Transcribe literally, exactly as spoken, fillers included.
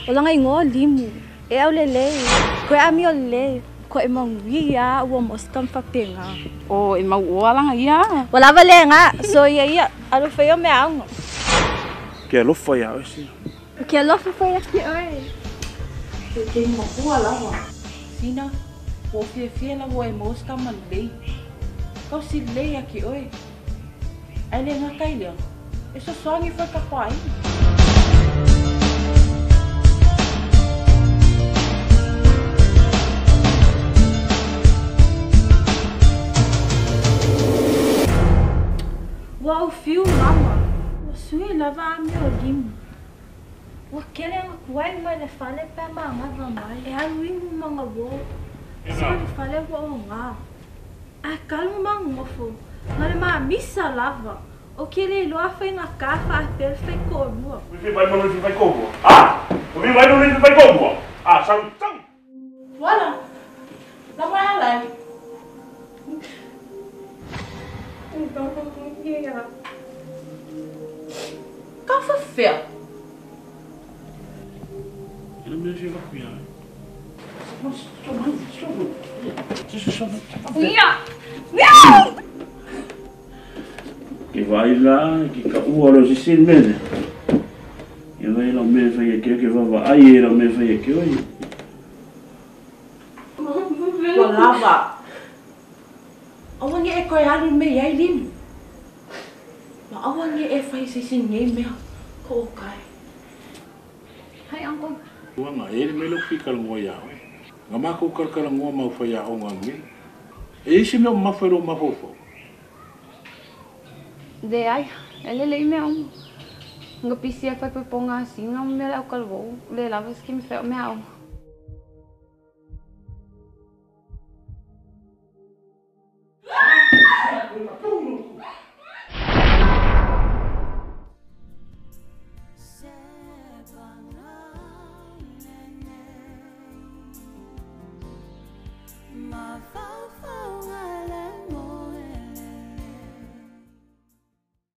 Wala ngay ngo limu. E au lele. Ko ami o le. Ko e mangwia o mos kam fapenga. Oh, e mau wala nga ia. Wala vale nga. So ia ia alu feio me ang. Que lo foi a esse. Que lo foi aqui oi. Ke mo wala wa. Sina. O fie fie la wo e mos kam le. Ko si le aqui oi. Ai le nga kai le. Eso songi foi kapai. Wow, fio mama. O sui lava meu limu. O aquele kuai mai le fale pe manga vai. E a lui manga wo. Só le fale wo nga. A calma mangofo. Ngale ma missa lava. O que ele loa foi na capa a pele foi como. Você vai no vai como? Ah, você vai no vai como? Ah, são tão. Wala. La mai lai. Qual foi feio? Eu não me chega a cuidar. Mas só mais, só mais. Deixa só mais. Não! Que vai lá, que o oro se sim mesmo. E vai lá mesmo fazer aqui, que vai aí lá mesmo fazer aqui hoje. Wala. Awan niya e kaya rin may yay lim. Maawan niya e fay sa sinye me ko kay. Hai angko. Ua nga ele me lo fikal ngo ya. Nga mako kalkala ngo ma fa ya o nga mi. E isi me ma fa ro ma fofo. De ai, ele lei me um. Nga pisia foi por ponga assim, não me lá o calvo. Le lava que me fez me ao. My vows.